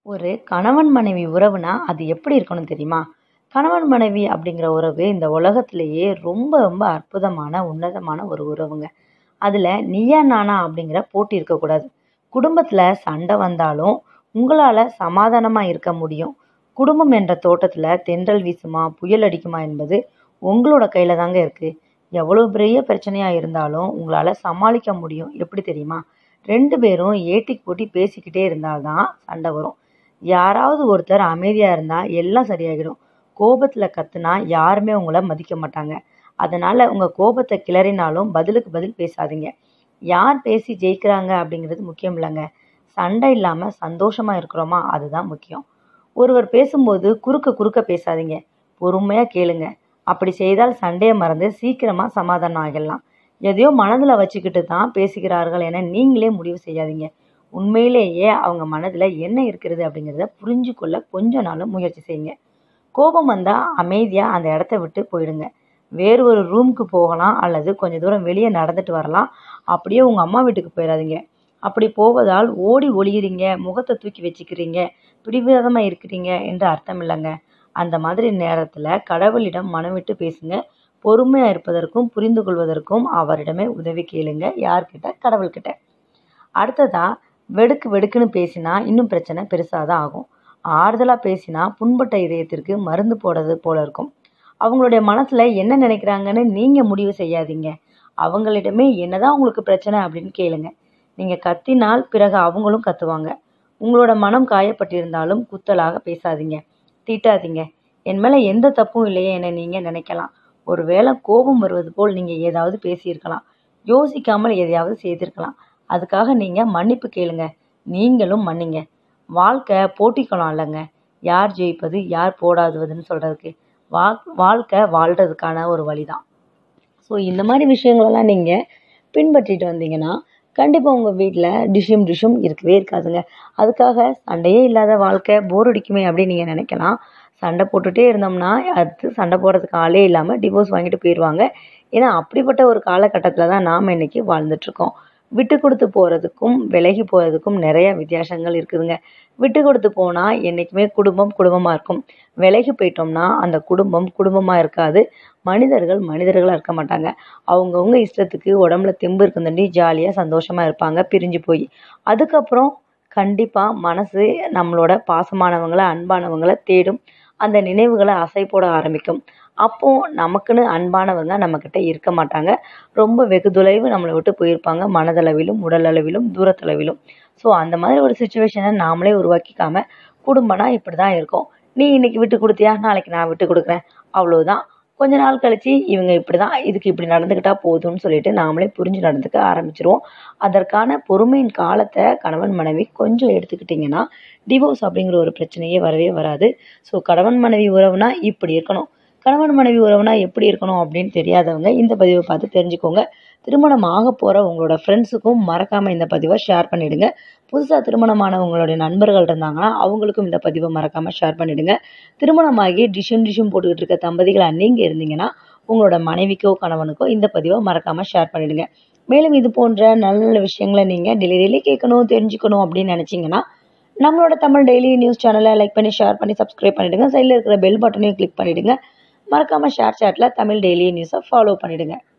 ஒரு கணவன் மனைவி உறவுனா அது எப்படி இருக்கணும் தெரியுமா? கணவன் மனைவி அப்படிங்கிற உறவு இந்த உலகத்திலேயே ரொம்ப ரொம்ப அற்புதமான, உன்னதமான ஒரு உறவுங்க. அதுல நீயா நானா அப்படிங்கிற போட்டி இருக்கக்கூடாது. குடும்பத்துல சண்டை வந்தாலும் உங்களால சமாதானமா இருக்க முடியும். குடும்பம் என்ற தோட்டத்துல தென்றல் வீசுமா, புயல் அடிக்குமா என்பது உங்களோட கையில தாங்க இருக்கு. எவ்வளவு பெரிய பிரச்சனையா இருந்தாலும் உங்களால சமாளிக்க முடியும். எப்படி தெரியுமா? 2 பேரும் ஏட்டிக்கு போட்டி பேசிக்கிட்டே இருந்தாதான் சண்டை வரும். யாராவது ஒருத்தர் அமைதியா இருந்தா எல்லாம் சரியாகிடும். கோபத்துல கத்துனா யாருமே உங்கள மதிக்க மாட்டாங்க. அதனால உங்க கோபத்த கிளறினாலும் பதிலுக்கு பதில் பேசாதீங்க. யார் பேசி ஜெயிக்கிறாங்க அப்படிங்கிறது முக்கியம் இல்லங்க. சண்டை இல்லாம சந்தோஷமா இருக்கிறோமா அதுதான் முக்கியம். ஒருவர் பேசும்போது குறுக்க குறுக்க பேசாதீங்க. பொறுமையா கேளுங்க. அப்படி செய்தால் சண்டைய மறந்து சீக்கிரமா சமாதானம் ஆகிடலாம். எதையோ மனதுல வச்சுக்கிட்டு தான் பேசுகிறார்கள் என நீங்களே முடிவு செய்யாதீங்க. உண்மையிலேயே அவங்க மனதுல என்ன இருக்கிறது அப்படிங்கிறத புரிஞ்சு கொள்ள கொஞ்ச நாளும் முயற்சி செய்யுங்க. கோபம் வந்தா அமைதியா அந்த இடத்த விட்டு போயிடுங்க. வேறு ஒரு ரூமுக்கு போகலாம் அல்லது கொஞ்ச தூரம் வெளியே நடந்துட்டு வரலாம். அப்படியே உங்க அம்மா வீட்டுக்கு போயிடாதீங்க. அப்படி போவதால் ஓடி ஒளியிறீங்க, முகத்தை தூக்கி வச்சுக்கிறீங்க, பிடிவாதமா இருக்கிறீங்க என்று அர்த்தம் இல்லைங்க. அந்த மாதிரி நேரத்துல கடவுளிடம் மனம் விட்டு பேசுங்க. பொறுமையா இருப்பதற்கும் புரிந்து கொள்வதற்கும் அவரிடமே உதவி கேளுங்க. யார்கிட்ட? கடவுள்கிட்ட. அடுத்ததா வெடுக்கு வெடுக்குன்னு பேசினா இன்னும் பிரச்சனை பெருசாதான் ஆகும். ஆறுதலா பேசினா புண்பட்ட இதயத்திற்கு மருந்து போடுறது போல இருக்கும். அவங்களுடைய மனசுல என்ன நினைக்கிறாங்கன்னு நீங்க முடிவு செய்யாதீங்க. அவங்களிடமே என்னதான் உங்களுக்கு பிரச்சனை அப்படின்னு கேளுங்க. நீங்க கத்தினால் பிறகு அவங்களும் கத்துவாங்க. உங்களோட மனம் காயப்பட்டிருந்தாலும் குத்தலாக பேசாதீங்க. திட்டாதீங்க. என் மேல எந்த தப்பும் இல்லையே என நீங்க நினைக்கலாம். ஒருவேளை கோபம் வருவது போல் நீங்க ஏதாவது பேசியிருக்கலாம். யோசிக்காமல் எதையாவது செய்திருக்கலாம். அதுக்காக நீங்க மன்னிப்பு கேளுங்க. நீங்களும் மன்னிங்க. வாழ்க்கை போட்டிக்கலாம் இல்லைங்க. யார் ஜெயிப்பது யார் போடாதுவதுன்னு சொல்றதுக்கு. வாழ்க்கை வாழ்றதுக்கான ஒரு வழிதான். ஸோ இந்த மாதிரி விஷயங்களெல்லாம் நீங்க பின்பற்றிட்டு வந்தீங்கன்னா கண்டிப்பா உங்க வீட்டில் டிஷ்யூம் டிஷ்யூம் இருக்கவே இருக்காதுங்க. அதுக்காக சண்டையே இல்லாத வாழ்க்கை போர் அடிக்குமே அப்படின்னு நீங்க நினைக்கலாம். சண்டை போட்டுட்டே இருந்தோம்னா அடுத்து சண்டை போடுறதுக்கு ஆளே இல்லாமல் டிவோர்ஸ் வாங்கிட்டு போயிடுவாங்க. ஏன்னா அப்படிப்பட்ட ஒரு காலகட்டத்தில் தான் நாம் இன்னைக்கு வாழ்ந்துட்டு இருக்கோம். விட்டு கொடுத்து போறதுக்கும் விலகி போறதுக்கும் நிறைய வித்தியாசங்கள் இருக்குதுங்க. விட்டு கொடுத்து போனா என்னைக்குமே குடும்பம் குடும்பமா இருக்கும். விலகி போயிட்டோம்னா அந்த குடும்பம் குடும்பமா இருக்காது. மனிதர்கள் மனிதர்களா இருக்க மாட்டாங்க. அவங்கவுங்க இஷ்டத்துக்கு உடம்புல தெம்பு இருக்குந்தாண்டி ஜாலியா சந்தோஷமா இருப்பாங்க பிரிஞ்சு போய். அதுக்கப்புறம் கண்டிப்பா மனசு நம்மளோட பாசமானவங்கள அன்பானவங்கள தேடும். அந்த நினைவுகளை அசை போட ஆரம்பிக்கும். அப்போ நமக்குன்னு அன்பானவங்க நம்மக்கிட்ட இருக்க மாட்டாங்க. ரொம்ப வெகு தொலைவு நம்மளை விட்டு போயிருப்பாங்க. மனதளவிலும் உடல் அளவிலும் தூரத்தளவிலும். ஸோ அந்த மாதிரி ஒரு சுச்சுவேஷனை நாமளே உருவாக்கிக்காம குடும்பம்னா இப்படி தான் இருக்கும். நீ இன்னைக்கு விட்டு கொடுத்தியா, நாளைக்கு நான் விட்டு கொடுக்குறேன், அவ்வளோதான். கொஞ்ச நாள் கழிச்சு இவங்க இப்படிதான், இதுக்கு இப்படி நடந்துக்கிட்டா போதும்னு சொல்லிட்டு நாமளே புரிஞ்சு நடந்துக்க ஆரம்பிச்சிருவோம். அதற்கான பொறுமையின் காலத்தை கணவன் மனைவி கொஞ்சம் எடுத்துக்கிட்டிங்கன்னா டிவோர்ஸ் அப்படிங்கிற ஒரு பிரச்சனையே வரவே வராது. ஸோ கணவன் மனைவி உறவுனா இப்படி இருக்கணும், கணவன் மனைவி உறவுனா எப்படி இருக்கணும் அப்படின்னு தெரியாதவங்க இந்த பதிவை பார்த்து தெரிஞ்சுக்கோங்க. திருமணம் ஆக போகிற உங்களோட ஃப்ரெண்ட்ஸுக்கும் மறக்காமல் இந்த பதிவை ஷேர் பண்ணிவிடுங்க. புதுசாக திருமணமான உங்களுடைய நண்பர்கள் இருந்தாங்கன்னா அவங்களுக்கும் இந்த பதிவை மறக்காமல் ஷேர் பண்ணிவிடுங்க. திருமணமாகி டிஷ்யூம் போட்டுக்கிட்டு இருக்க தம்பதிகளாக நீங்கள் இருந்தீங்கன்னா உங்களோட மனைவிக்கோ கணவனுக்கோ இந்த பதிவை மறக்காமல் ஷேர் பண்ணிவிடுங்க. மேலும் இது போன்ற நல்ல நல்ல விஷயங்களை நீங்கள் டெய்லி கேட்கணும் தெரிஞ்சுக்கணும் அப்படின்னு நினச்சிங்கன்னா நம்மளோட தமிழ் டெய்லி நியூஸ் சேனலை லைக் பண்ணி ஷேர் பண்ணி சப்ஸ்கிரைப் பண்ணிவிடுங்க. சைடில் இருக்கிற பெல் பட்டனையும் கிளிக் பண்ணிவிடுங்க. மறக்காமல் ஷேர் சாட்டில் தமிழ் டெய்லி நியூஸை ஃபாலோ பண்ணிவிடுங்க.